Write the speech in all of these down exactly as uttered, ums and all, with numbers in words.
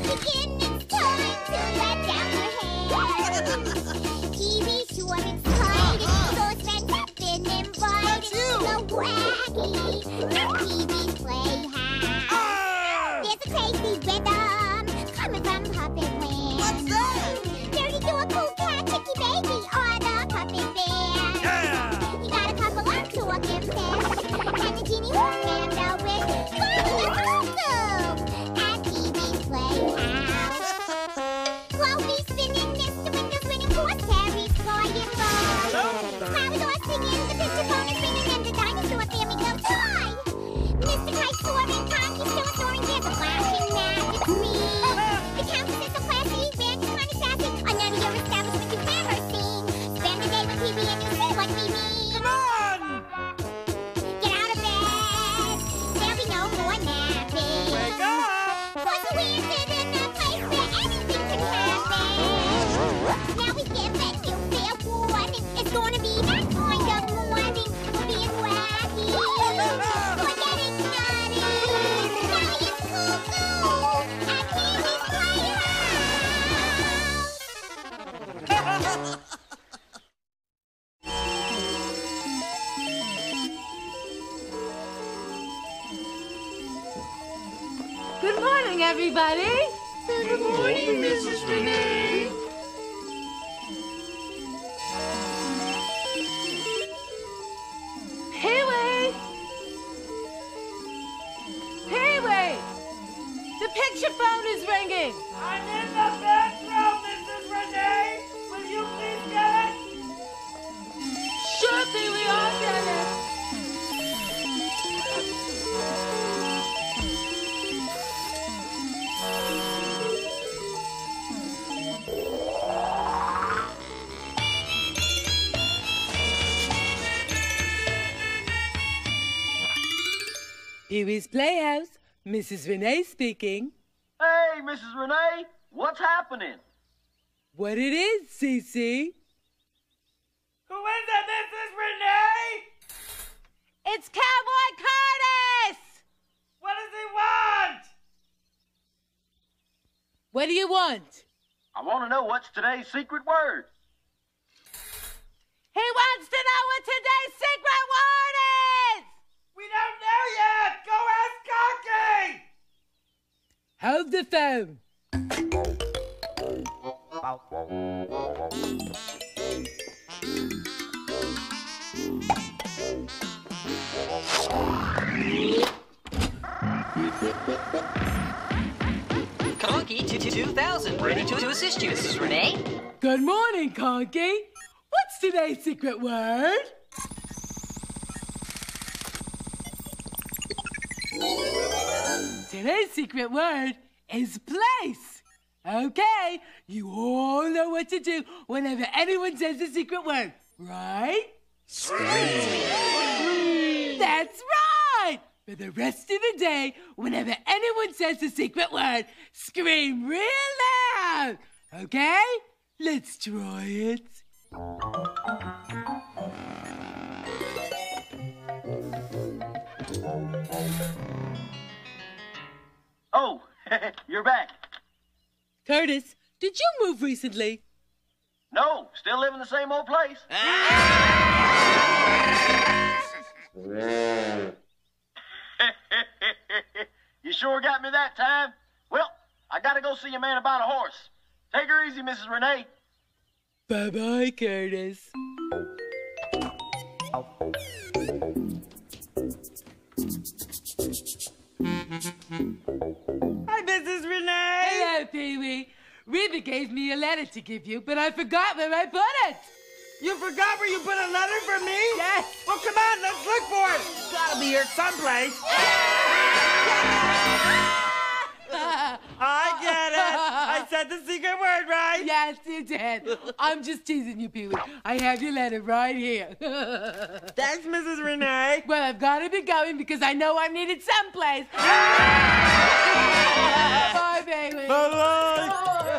begin, it's time to let down your hair. Be sure it's tight, those friends have been invited to the wacky T V Playhouse. Ah! There's a crazy rhythm coming from Puppet Land. What's that? There you do a cool cat, Chicky Baby, or the Puppet Bear. Yeah! You got a couple of talking pairs, and the genie won't hand out with fabulous awesome at T V Playhouse. Chloe's spinning, Mister Windows winning, poor Terry's flying by. Cloud are singing, the picture phone is ringing, and the dinosaur family goes high. Mister Kite soaring, Conky's still soaring, there's a flashing magic screen. The Countess is so classy, Ranch is kind of sassy, a nuttier establishment you've never seen. Spend the day with T V and you'll see what we mean. Come on! Get out of bed, there'll be no more napping. Wake up! Cause we're sitting in a place where anything can happen. Now we give that you fair warning. It's gonna be that kind of morning. We're being wacky. We're getting nutty. Now it's cuckoo at T V's Playhouse. Good morning, everybody. Good morning, Missus Renee. Pee-wee! Pee-wee! The picture phone is ringing. I'm in the bathroom, Missus Renee. Will you please get it? Sure, Pee-wee, I'll get it. Pee-wee's Playhouse. Missus Renee speaking. Hey, Missus Renee, what's happening? What it is, Cece? Who is it, Missus Renee? It's Cowboy Curtis! What does he want? What do you want? I want to know what's today's secret word. He wants to know what today's secret word is! We don't know yet. Go ask Conky. Hold the phone. Conky two thousand, ready to, to assist you, Missus Renee. Good morning, Conky. What's today's secret word? Today's secret word is place. Okay, you all know what to do whenever anyone says the secret word, right? Scream! That's right! For the rest of the day, whenever anyone says the secret word, scream real loud. Okay? Let's try it. Oh, you're back. Curtis, did you move recently? No, still live in the same old place. You sure got me that time. Well, I gotta go see a man about a horse. Take her easy, Missus Renee. Bye-bye, Curtis. Hi, Missus Renee. Hello, Pee-wee. Reba gave me a letter to give you, but I forgot where I put it. You forgot where you put a letter for me? Yes. Well, come on, let's look for it. It's gotta be here someplace. I get it. I said the secret word right. Yes, you did. I'm just teasing you, Pee-wee. I have your letter right here. Thanks, Missus Renee. Well, I've got to be going because I know I'm needed someplace. Bye, baby. Bye-bye.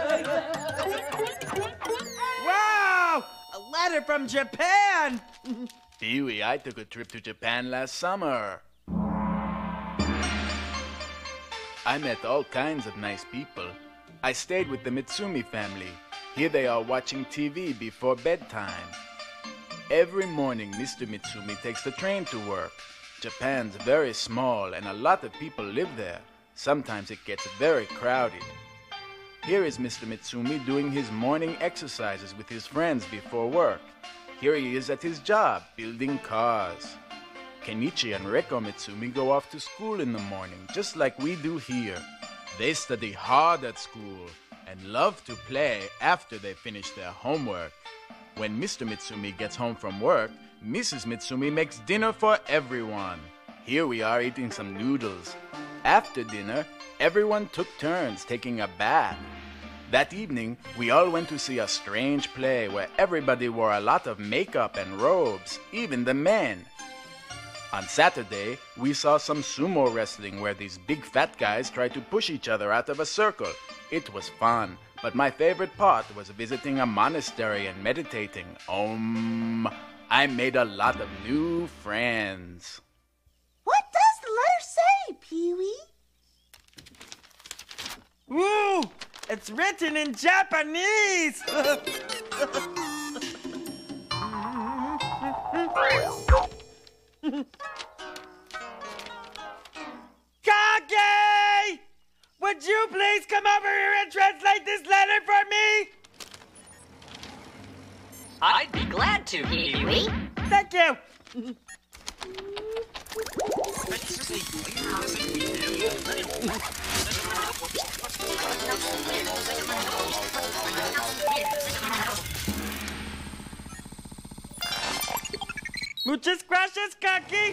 Bye. Wow, a letter from Japan. Pee-wee, I took a trip to Japan last summer. I met all kinds of nice people. I stayed with the Mitsumi family. Here they are watching T V before bedtime. Every morning, Mister Mitsumi takes the train to work. Japan's very small and a lot of people live there. Sometimes it gets very crowded. Here is Mister Mitsumi doing his morning exercises with his friends before work. Here he is at his job, building cars. Kenichi and Reko Mitsumi go off to school in the morning, just like we do here. They study hard at school and love to play after they finish their homework. When Mister Mitsumi gets home from work, Missus Mitsumi makes dinner for everyone. Here we are eating some noodles. After dinner, everyone took turns taking a bath. That evening, we all went to see a strange play where everybody wore a lot of makeup and robes, even the men. On Saturday, we saw some sumo wrestling where these big fat guys tried to push each other out of a circle. It was fun, but my favorite part was visiting a monastery and meditating. Om. I made a lot of new friends. What does the letter say, Pee-wee? Ooh, it's written in Japanese. Kage! Would you please come over here and translate this letter for me? I'd be glad to, Pee-wee. Thank you. Muchas gracias, Kaki.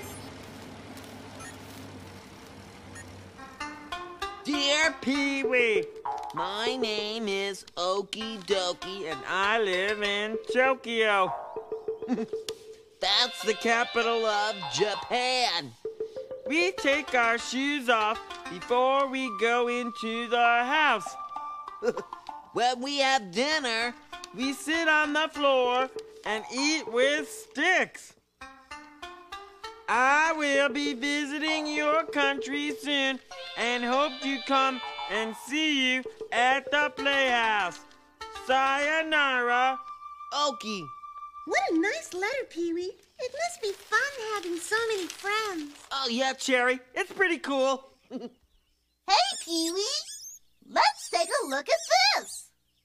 Dear Pee-wee, my name is Okie Dokie and I live in Tokyo. That's the capital of Japan. We take our shoes off before we go into the house. When we have dinner, we sit on the floor and eat with sticks. I will be visiting your country soon and hope to come and see you at the playhouse. Sayonara. Okie. What a nice letter, Pee-wee. It must be fun having so many friends. Oh, yeah, Cherry. It's pretty cool. Hey, Pee-wee. Let's take a look at this.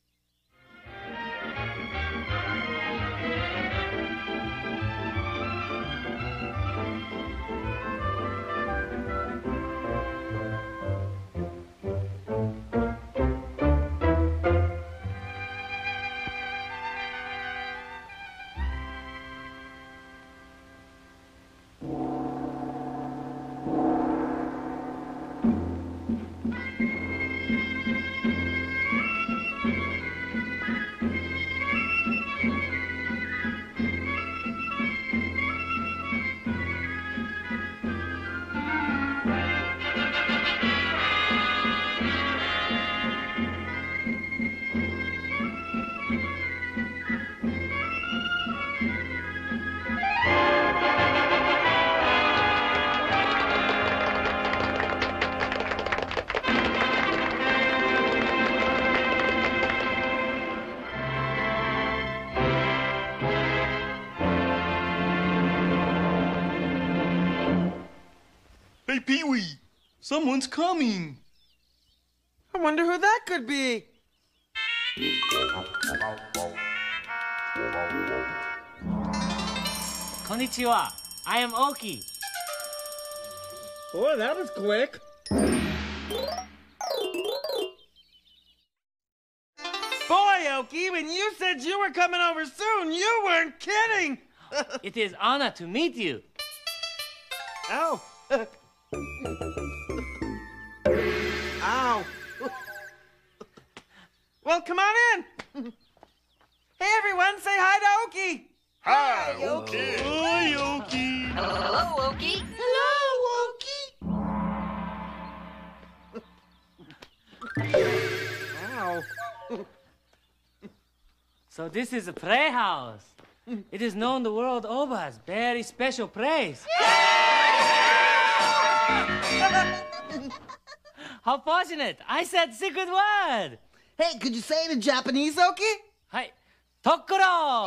Hey, Pee-wee, someone's coming. I wonder who that could be. Konnichiwa. I am Oki. Boy, that was quick. Boy, Oki, when you said you were coming over soon, you weren't kidding. It is honor to meet you. Ow. Ow. Well, come on in. Hey, everyone, say hi to Oki. Hi, Oki. Hi, Oki. Hello, Oki. Ow. So this is a playhouse. It is known the world over as very special place. How fortunate! I said secret word. Hey, could you say it in Japanese, Oki? Hi. Tokoro!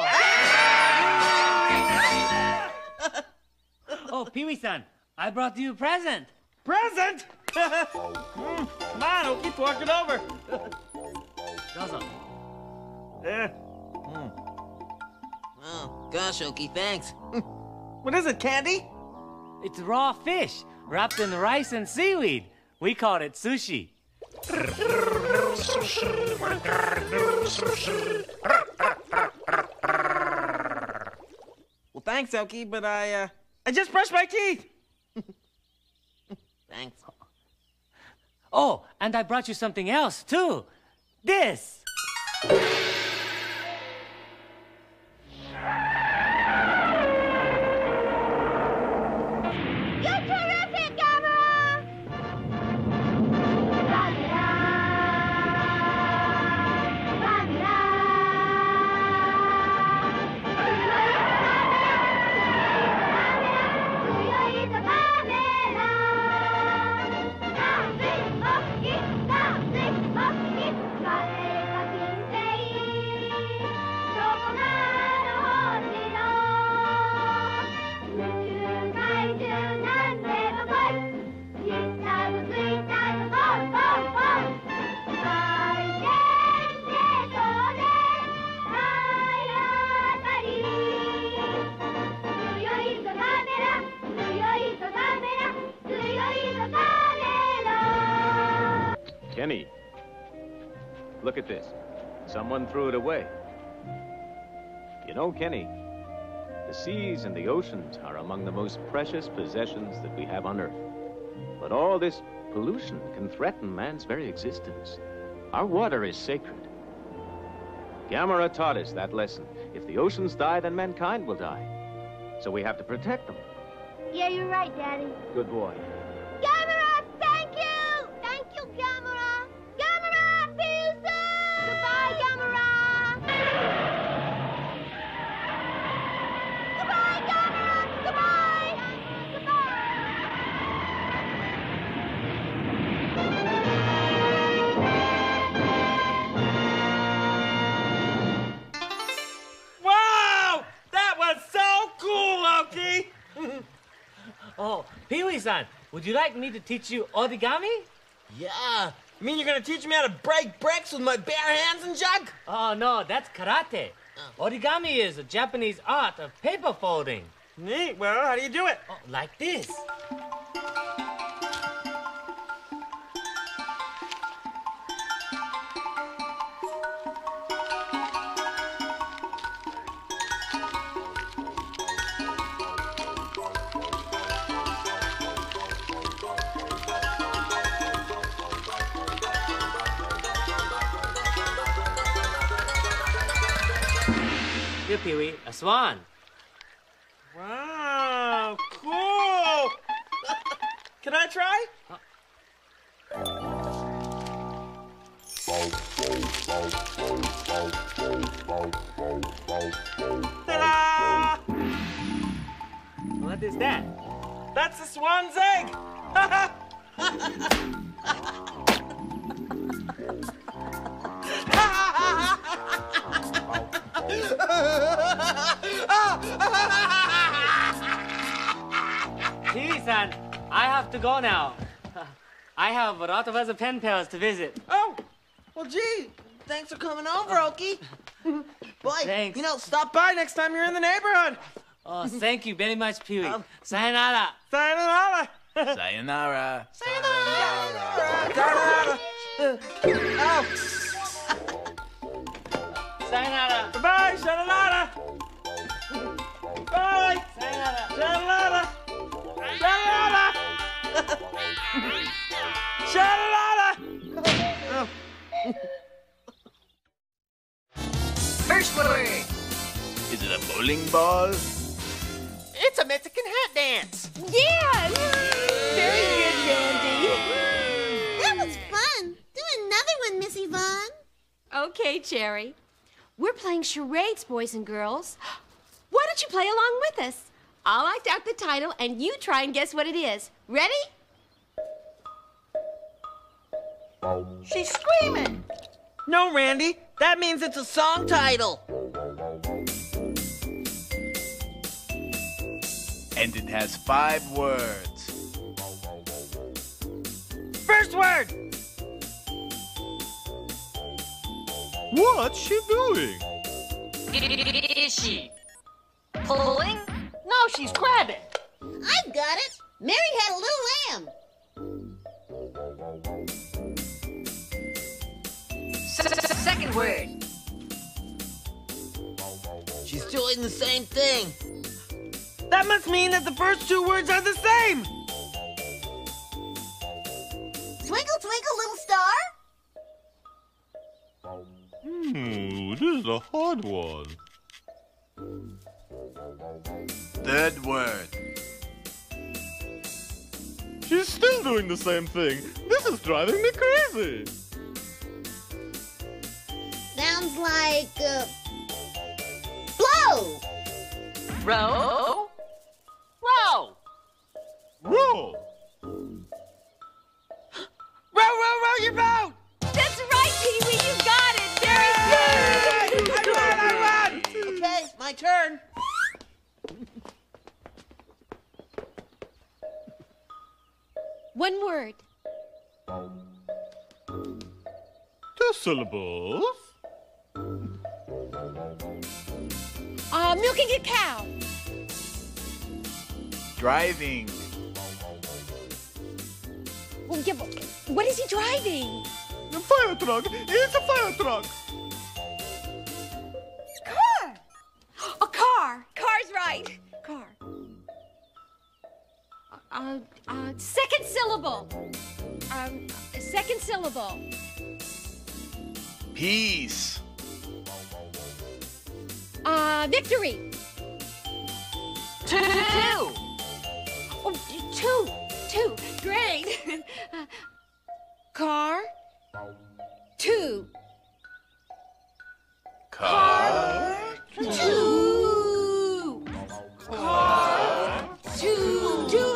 Oh, Pee-wee-san, I brought you a present. Present? mm, come on, Oki, fork it over. Dozo. Yeah. Mm. Oh, gosh, Oki, thanks. What is it, candy? It's raw fish wrapped in rice and seaweed. We call it sushi. Well, thanks, Oki, but I, uh, I just brushed my teeth. Thanks. Oh, and I brought you something else, too. This. You're terrific, Gamera! Kenny, look at this. Someone threw it away. You know, Kenny, the seas and the oceans are among the most precious possessions that we have on Earth. But all this pollution can threaten man's very existence. Our water is sacred. Gamera taught us that lesson. If the oceans die, then mankind will die. So we have to protect them. Yeah, you're right, Daddy. Good boy. Gamera, thank you! Thank you, Gamera! Gamera, see you soon! Goodbye, Gamera! Goodbye, Gamera! Goodbye! Wow! That was so cool, Loki! Oh, Pee-wee-san, would you like me to teach you origami? Yeah. You mean you're gonna teach me how to break bricks with my bare hands and jug? Oh, no, that's karate. Origami is a Japanese art of paper folding. Neat. Well, how do you do it? Oh, like this. Here, Pee-wee, a swan. Wow, cool! Can I try? Ta-da! What is that? That's the swan's egg! Pee-wee-san, I have to go now. I have a lot of other pen pals to visit. Oh, well, gee, thanks for coming over, Oki. Boy, Thanks. you know, stop by next time you're in the neighborhood. Oh, thank you very much, Pee-wee. Sayonara. Sayonara. Sayonara. Sayonara. Oh. Sayonara. Bye, sayonara. Bye. Sayonara. Sayonara. Sayonara. Sayonara. Oh. First word. Is it a bowling ball? It's a Mexican hat dance. Yes! Very good, Randy. That was fun. Do another one, Miss Yvonne. Okay, Cherry. We're playing charades, boys and girls. Why don't you play along with us? I'll act out the title, and you try and guess what it is. Ready? She's screaming. No, Randy. That means it's a song title. And it has five words. First word. What's she doing? Is she pulling? No, she's crabbing. I've got it. Mary had a little lamb. Second word. She's doing the same thing. That must mean that the first two words are the same. Twinkle, twinkle, little star. Hmm, this is a hard one. Third word. She's still doing the same thing. This is driving me crazy. Sounds like, uh, blow. Row. Row. Row. Row, row, row your boat. That's right, Pee-wee. You got it. Very good. I won, I won. Okay, my turn. One word. Two syllables. Uh, milking a cow. Driving. Well, yeah, but what is he driving? A fire truck. It's a fire truck. Car. A car. Car's right. Car. Uh, uh, second syllable. Um, second syllable. Peace. Uh, victory. Two. Oh, two. Two. Great. uh, car. Two. Car. Two. Car. Two. Two.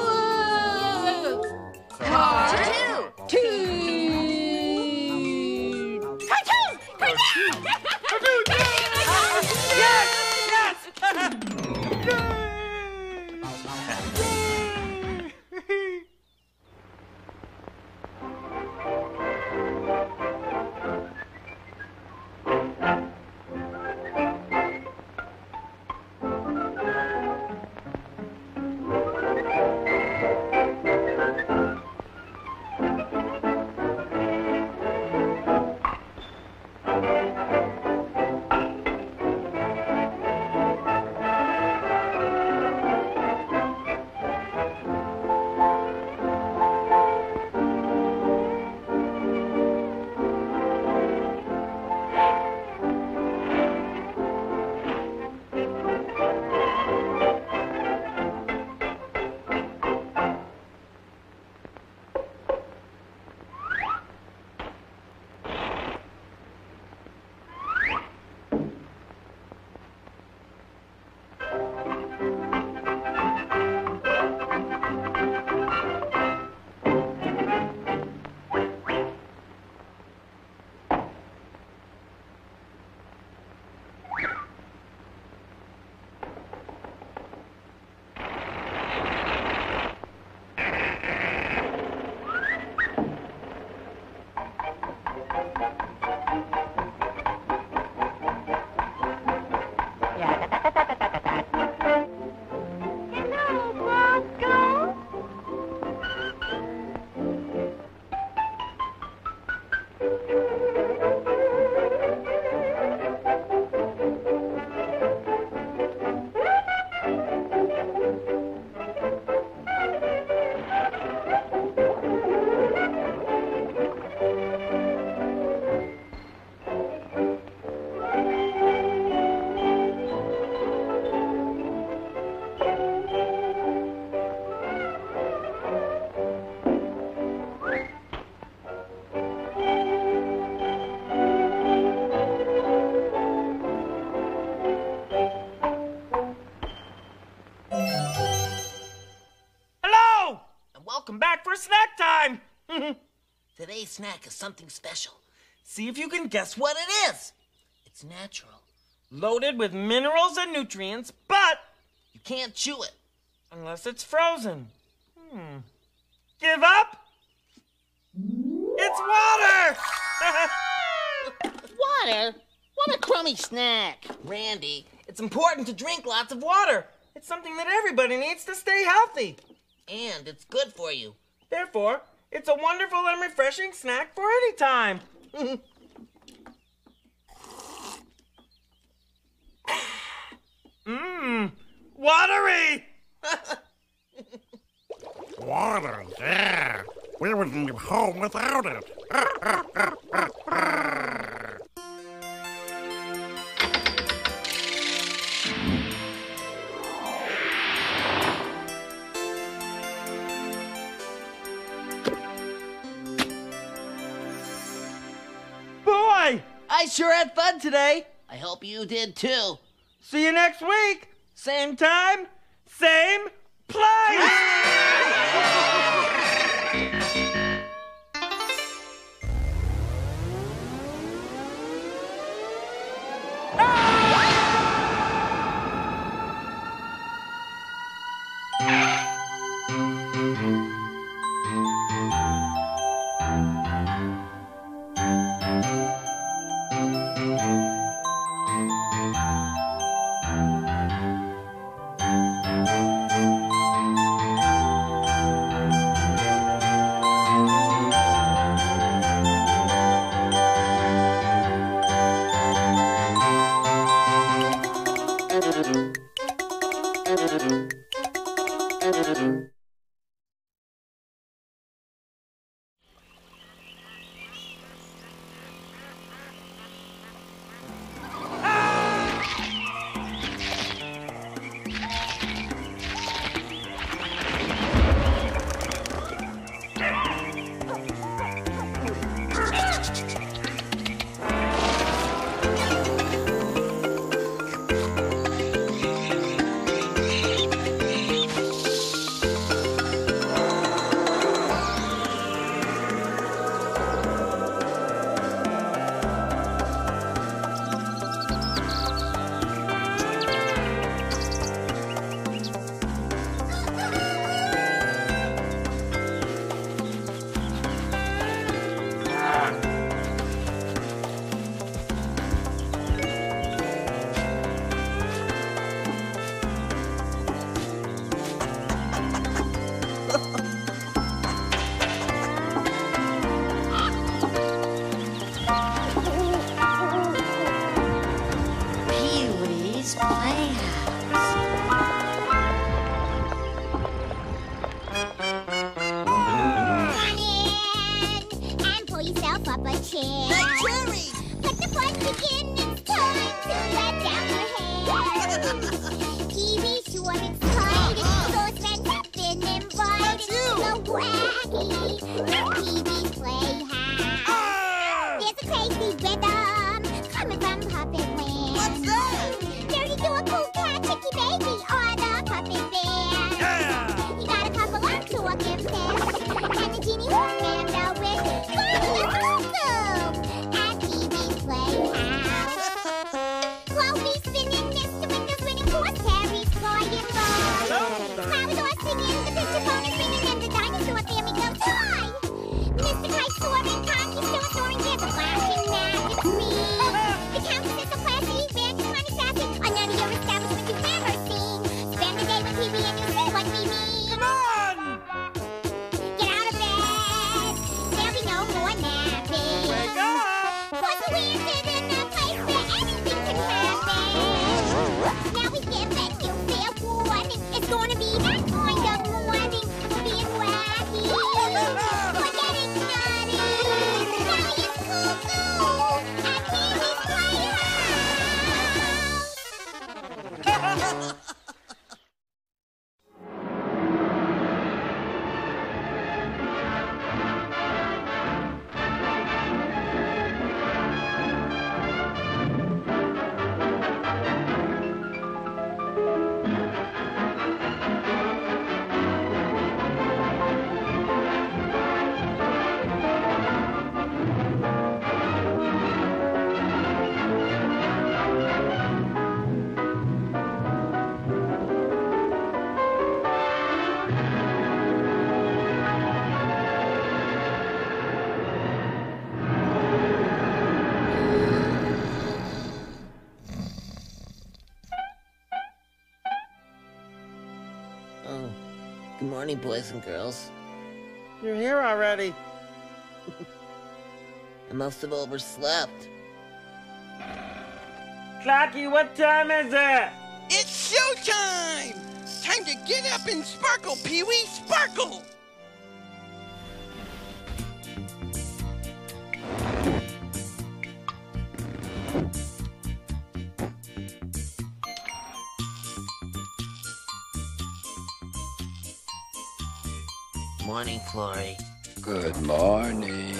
Car. Two. Two. Cartoon. Cartoon. Yes, yes. Welcome back for snack time. Today's snack is something special. See if you can guess what it is. It's natural, loaded with minerals and nutrients, but you can't chew it unless it's frozen. Hmm. Give up? It's water! Water? What a crummy snack. Randy, it's important to drink lots of water. It's something that everybody needs to stay healthy. And it's good for you. Therefore, it's a wonderful and refreshing snack for any time. Mmm, watery! Water, yeah. We wouldn't leave home without it. Boy, I sure had fun today. I hope you did too. See you next week. Same time, same place. Singing, the picture phone is ringing, and the dinosaur family goes. morning, boys and girls. You're here already. I must have overslept. Clocky, what time is it? It's showtime! Time to get up and sparkle, Pee-wee, sparkle! Morning, Flory. Good morning.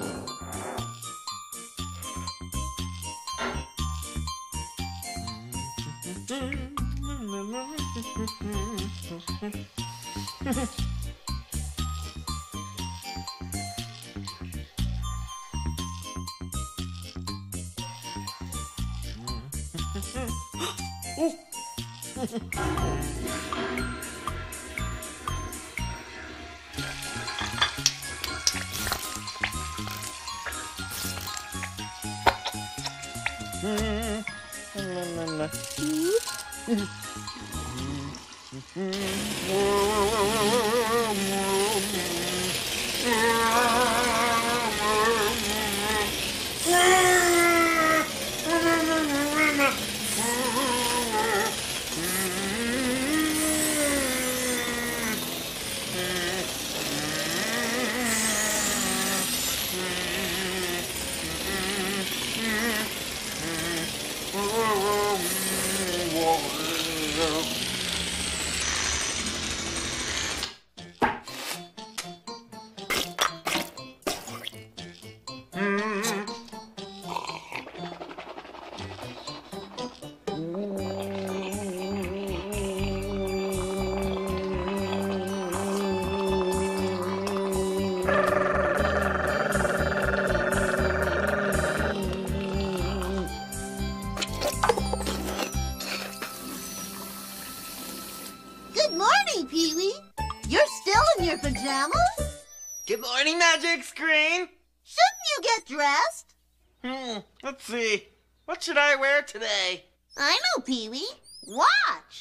Good morning, Pee-wee. You're still in your pajamas? Good morning, Magic Screen. Shouldn't you get dressed? Hmm, let's see. What should I wear today? I know, Pee-wee. Watch.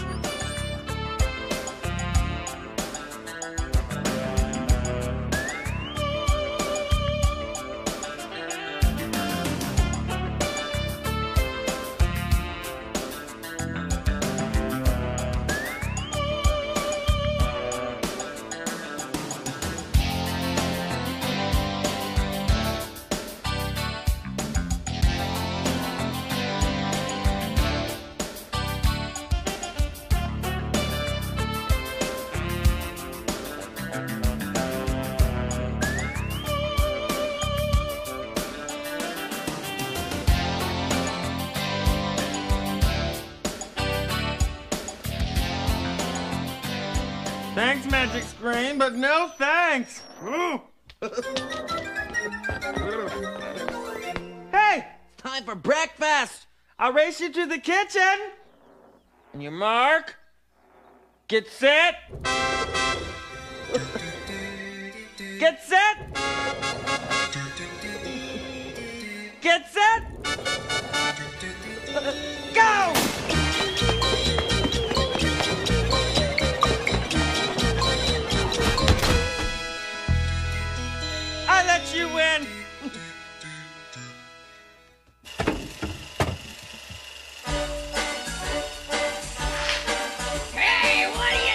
Thanks, Magic Screen, but no thanks. Ooh. Hey, it's time for breakfast. I'll race you to the kitchen. On your mark, get set, get set, get set, go! I let you win. Hey, what are you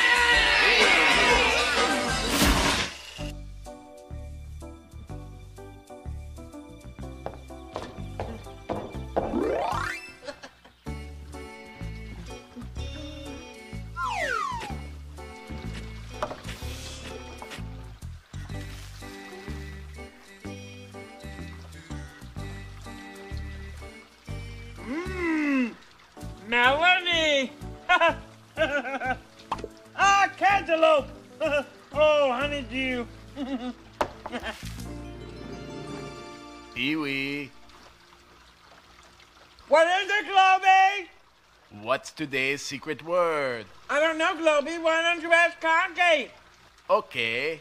Mmm, Melanie. Ah, cantaloupe. Oh, honeydew. Pee-wee, What is it, Globey? what's today's secret word? I don't know, Globey. Why don't you ask Concave? Okay.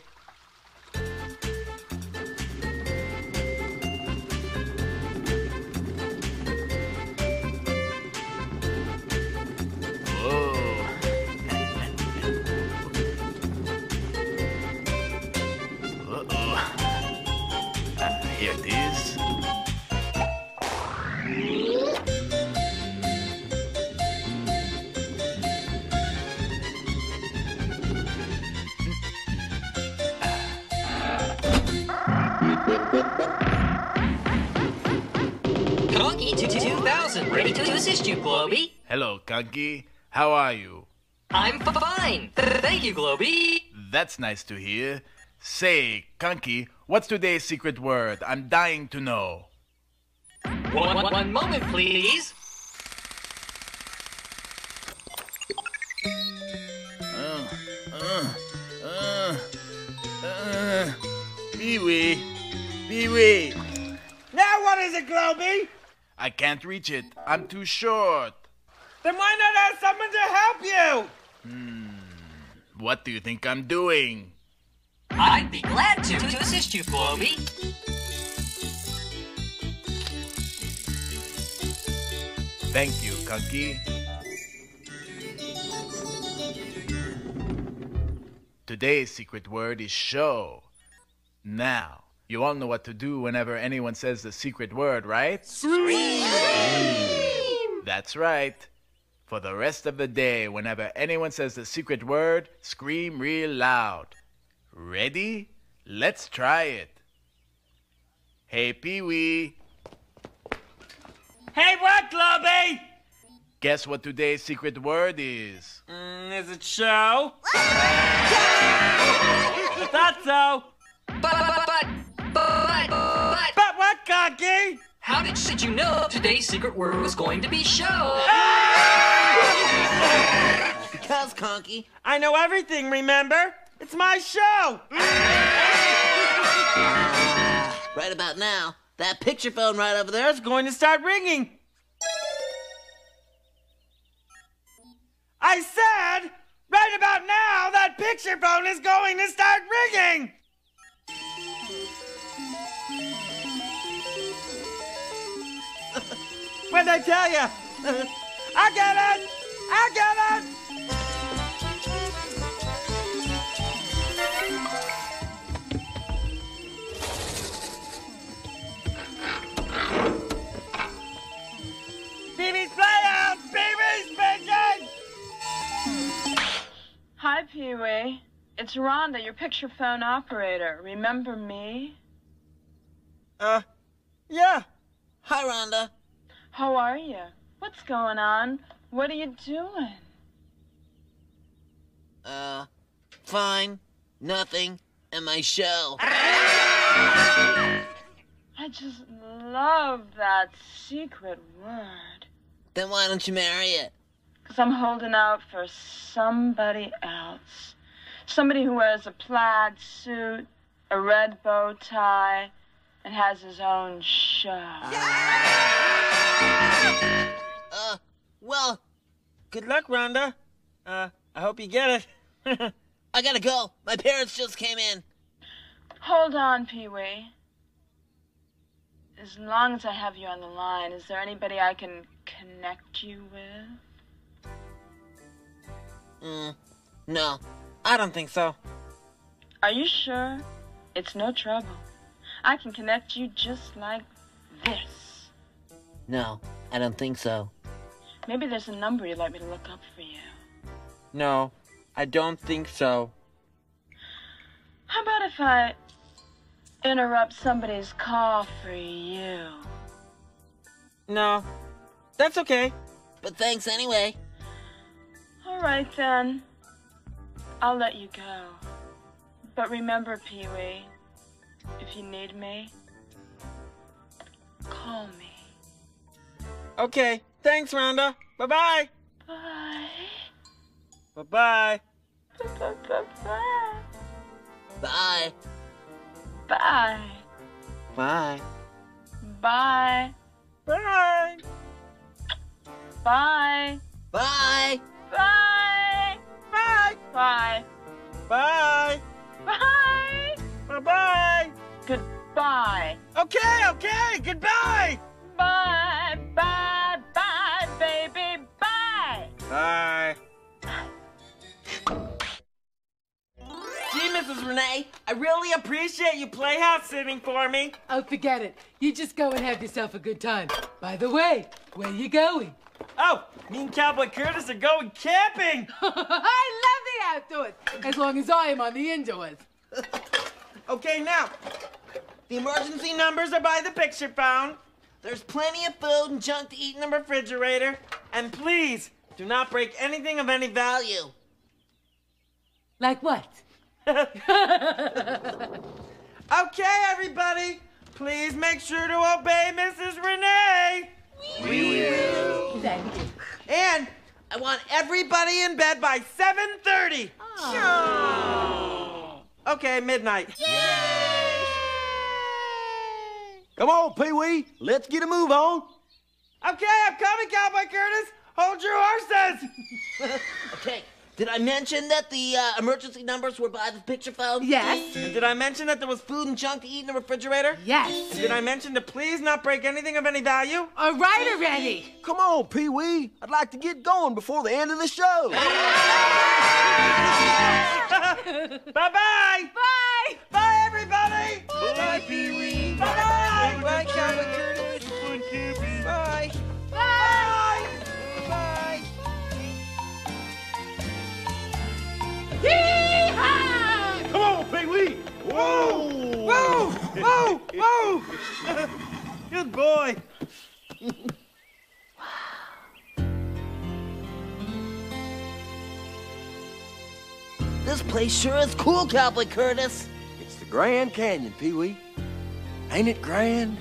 Whoa. Here it is. Conky two thousand, ready to assist you, Globey. Hello, Conky. How are you? I'm fine. Thank you, Globey. That's nice to hear. Say, Conky, what's today's secret word? I'm dying to know. One, one, one moment, please. Uh, uh, uh, uh, Pee-wee. Pee-wee. Now what is it, Globey? I can't reach it. I'm too short. Then why not ask someone to help you? Hmm. What do you think I'm doing? I'd be glad to, to assist you, Globey. Thank you, Conky. Today's secret word is show. Now, you all know what to do whenever anyone says the secret word, right? Scream! That's right. For the rest of the day, whenever anyone says the secret word, scream real loud. Ready? Let's try it. Hey, Pee-wee. Hey, what, Globey? Guess what today's secret word is? Mm, is it show? I thought so. But, but, but, but, but. But what, Conky? How did, did you know today's secret word was going to be show? Because, Conky. I know everything, remember? It's my show. Right about now, that picture phone right over there It's going to start ringing. I said, right about now, that picture phone is going to start ringing. What'd I tell you? I get it! I get it! Pee-wee's Playhouse! Pee-wee's speaking! Hi, Pee-wee. It's Rhonda, your picture phone operator. Remember me? Uh, yeah. Hi, Rhonda. How are you? What's going on? What are you doing? Uh, fine. Nothing. And my show. I just love that secret word. Then why don't you marry it? Because I'm holding out for somebody else. Somebody who wears a plaid suit, a red bow tie, and has his own show. Uh, well... Good luck, Rhonda. Uh, I hope you get it. I gotta go. My parents just came in. Hold on, Pee-wee. As long as I have you on the line, is there anybody I can connect you with? Mm, no. I don't think so. Are you sure? It's no trouble. I can connect you just like this. No, I don't think so. Maybe there's a number you'd like me to look up for you. No, I don't think so. How about if I interrupt somebody's call for you? No, that's okay. But thanks anyway. All right, then. I'll let you go. But remember, Pee-wee, if you need me, call me. Okay, thanks, Rhonda. Bye-bye. Bye. Bye-bye. Bye-bye. Bye. Bye. Bye. Bye. Bye. Bye. Bye. Bye. Bye. Bye. Bye. Bye. Bye-bye. Goodbye. Okay, okay, goodbye. Bye. Bye. Bye, baby. Bye. Bye. Gee, Missus Renee. I really appreciate you playhouse sitting for me. Oh, forget it. You just go and have yourself a good time. By the way, where you going? Oh, me and Cowboy Curtis are going camping. I love the outdoors, as long as I am on the indoors. Okay, now, the emergency numbers are by the picture phone. There's plenty of food and junk to eat in the refrigerator. And please, do not break anything of any value. Like what? Okay, everybody, please make sure to obey Missus Renee. We will. Thank you. And I want everybody in bed by seven thirty. Oh. Okay, midnight. Come on, Pee-wee. Let's get a move on. Okay, I'm coming, Cowboy Curtis. Hold your horses. Okay, did I mention that the uh, emergency numbers were by the picture phone? Yes. And did I mention that there was food and junk to eat in the refrigerator? Yes. And did I mention to please not break anything of any value? All right already. Come on, Pee-wee. I'd like to get going before the end of the show. Bye-bye. Bye. Bye, everybody. Bye, Pee-wee. Bye-bye. Bye, Cowboy Curtis. Bye. Bye. Bye. Yee-haw! Come on, Pee-wee. Whoa! Whoa! Whoa! Whoa! Good boy. This place sure is cool, Cowboy Curtis. It's the Grand Canyon, Pee-wee. Ain't it grand?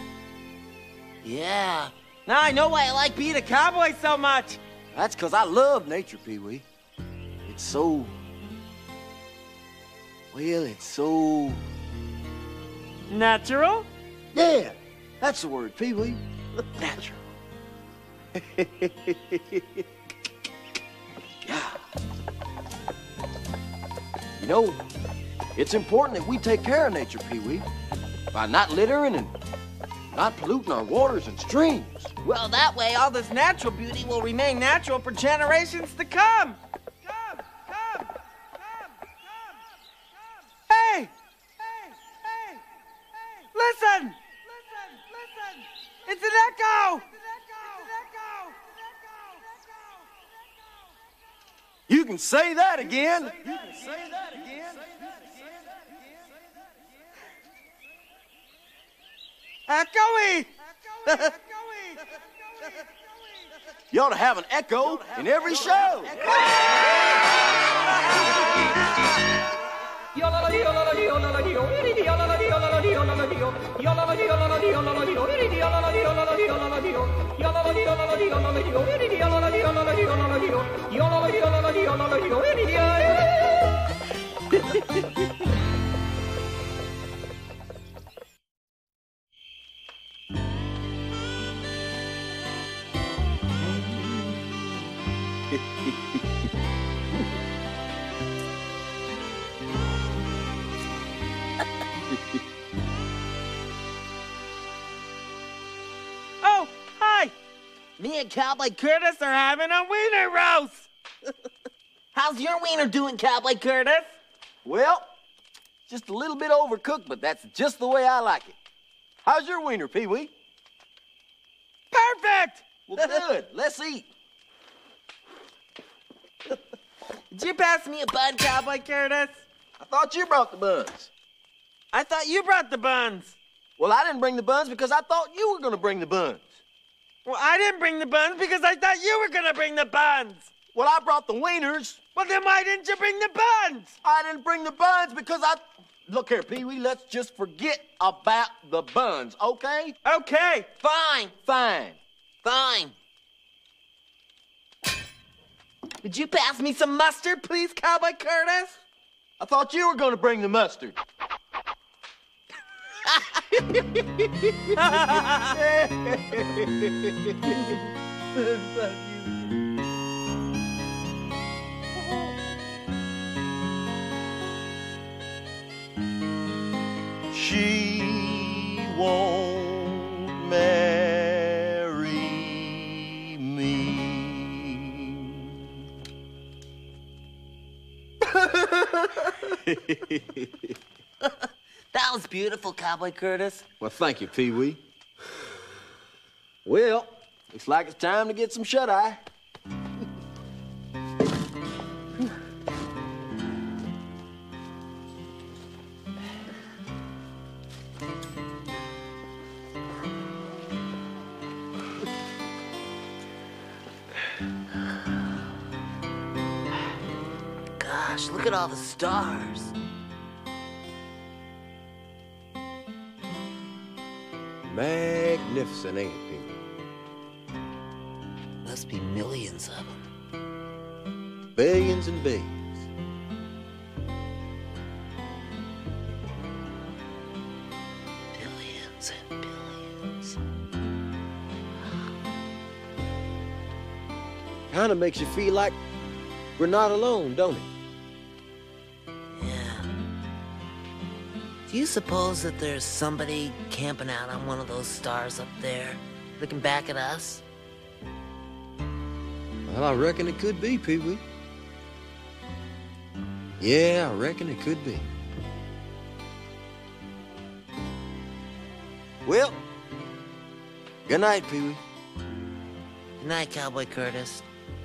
Yeah. Now I know why I like being a cowboy so much. That's because I love nature, Pee-wee. It's so... Well, it's so... Natural? Yeah, that's the word, Pee-wee. Natural. Yeah. You know, it's important that we take care of nature, Pee-wee, by not littering and not polluting our waters and streams. Well, that way all this natural beauty will remain natural for generations to come. Come, come, come, come, come. Hey! Hey, hey, hey! Listen! Listen, listen! It's an echo! You can say that again. You can say that again. Echoey! You ought to have an echo in every show. Oh, hi! Me and Cowboy Curtis are having a wiener roast! How's your wiener doing, Cowboy Curtis? Well, just a little bit overcooked, but that's just the way I like it. How's your wiener, Pee-wee? Perfect! Well, good. Let's eat. Did you pass me a bun, Cowboy Curtis? I thought you brought the buns. I thought you brought the buns. Well, I didn't bring the buns because I thought you were going to bring the buns. Well, I didn't bring the buns because I thought you were going to bring the buns. Well, I brought the wieners. Well, then why didn't you bring the buns? I didn't bring the buns because I... Look here, Pee-wee, let's just forget about the buns, okay? Okay, Fine. Fine. Fine. Would you pass me some mustard, please, Cowboy Curtis? I thought you were going to bring the mustard. She won't marry me. That was beautiful, Cowboy Curtis. Well, thank you, Pee-wee. Well, looks like it's time to get some shut-eye. Gosh, look at all the stars. Magnificent, ain't it, Pee-wee? Must be millions of them. Billions and billions. Billions and billions. Kind of makes you feel like we're not alone, don't it? Do you suppose that there's somebody camping out on one of those stars up there, looking back at us? Well, I reckon it could be, Pee-wee. Yeah, I reckon it could be. Well, good night, Pee-wee. Good night, Cowboy Curtis.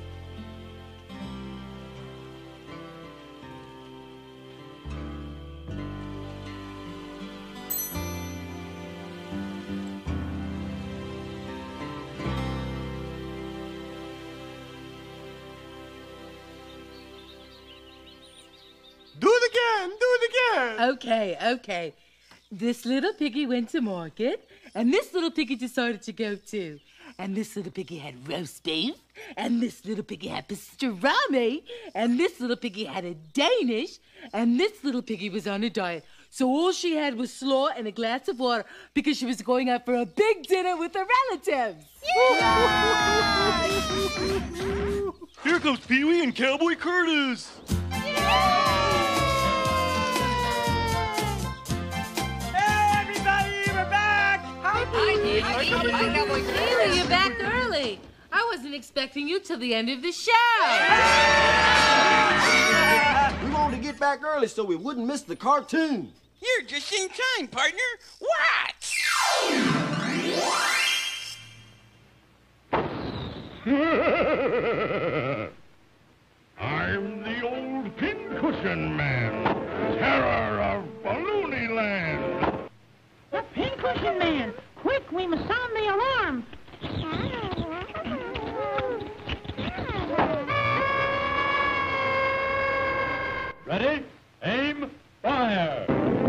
Do it again! Do it again! Okay, okay. This little piggy went to market, and this little piggy decided to go too. And this little piggy had roast beef, and this little piggy had pastrami, and this little piggy had a Danish, and this little piggy was on a diet. So all she had was slaw and a glass of water because she was going out for a big dinner with her relatives. Here comes Pee-wee and Cowboy Curtis! Hi, Pee-wee. Hi, Cowboy Curtis. Pee-wee, you're back early. I wasn't expecting you till the end of the show. We wanted to get back early so we wouldn't miss the cartoon. You're just in time, partner. Watch! I'm the old Pincushion Man, terror of Balloony Land. The Pincushion Man! Quick, we must sound the alarm! Ready? Aim, fire!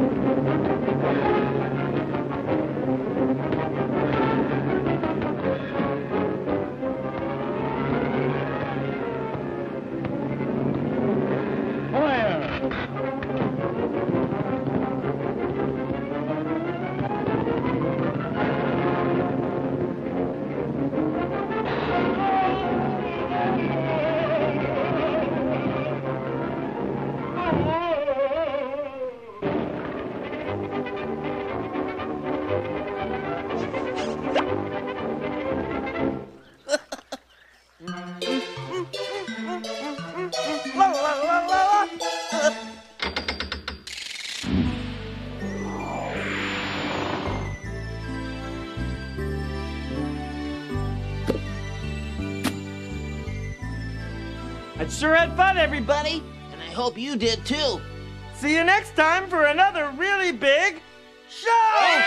I sure had fun, everybody. And I hope you did too. See you next time for another really big show!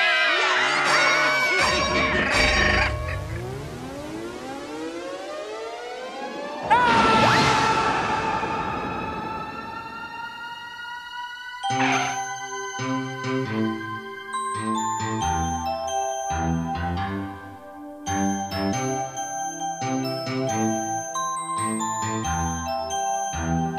Thank you.